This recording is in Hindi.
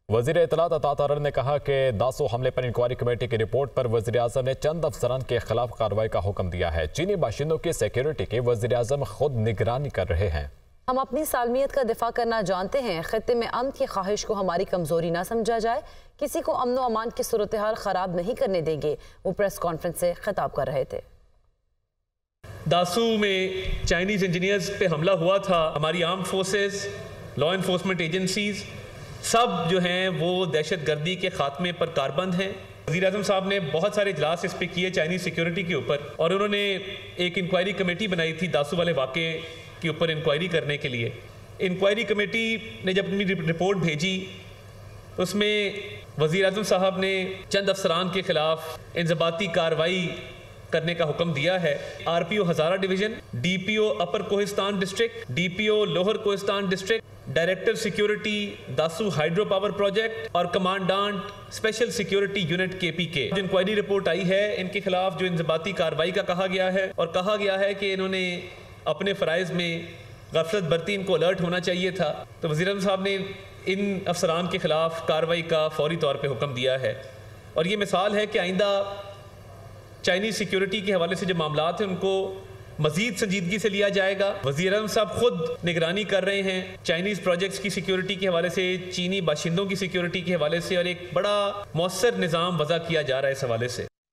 वज़ीर इत्तलात अता तारर ने कहा कि दासू हमले पर इंक्वायरी कमेटी की रिपोर्ट पर वज़ीर-ए-आज़म ने चंद अफसरान के खिलाफ कार्रवाई का हुक्म दिया है। चीनी बाशिंदों की सिक्योरिटी की वज़ीर-ए-आज़म खुद निगरानी कर रहे हैं। हम अपनी सालमियत का दिफा करना जानते हैं। खित्ते में अमन की ख्वाहिश को हमारी कमजोरी ना समझा जाए। किसी को अमन व अमान की सूरत हाल खराब नहीं करने देंगे। वो प्रेस कॉन्फ्रेंस से खिताब कर रहे थे। दासू में चाइनीज़ इंजीनियर्स पे हमला हुआ था। हमारी arm forces, law enforcement agencies सब जो हैं वो दहशत गर्दी के खात्मे पर कारबंद हैं। वज़ीर-ए-आज़म साहब ने बहुत सारे इजलास इस पे किए चाइनीज़ सिक्योरिटी के ऊपर, और उन्होंने एक इंक्वायरी कमेटी बनाई थी दासू वाले वाक़े के ऊपर इंक्वायरी करने के लिए। इंक्वायरी कमेटी ने जब अपनी रिपोर्ट भेजी उसमें वज़ीर-ए-आज़म साहब ने चंद अफसरान के खिलाफ इंज़बाती कार्रवाई करने का हुक्म दिया है। RPO Hazara division, DPO upper Kohistan district, DPO lower Kohistan district, director security Dasu hydro power project और commandant special security unit KPK। जो इंक्वायरी रिपोर्ट आई है इनके खिलाफ जो इंज़बाती कार्रवाई का कहा गया है, और कहा गया है कि इन्होंने अपने फ़राइज़ में गफलत बरती, इनको अलर्ट होना चाहिए था। तो वज़ीर-ए-आज़म साहब ने इन अफसरान के खिलाफ कार्रवाई का फौरी तौर पर हुक्म दिया है। और ये मिसाल है कि आइंदा चाइनीज़ सिक्योरिटी के हवाले से जो मामलात हैं उनको मज़ीद संजीदगी से लिया जाएगा। वज़ीर-ए-आज़म साहब खुद निगरानी कर रहे हैं चाइनीज़ प्रोजेक्ट्स की सिक्योरिटी के हवाले से, चीनी बाशिंदों की सिक्योरिटी के हवाले से, और एक बड़ा मौसर निज़ाम वज़ा किया जा रहा है इस हवाले से।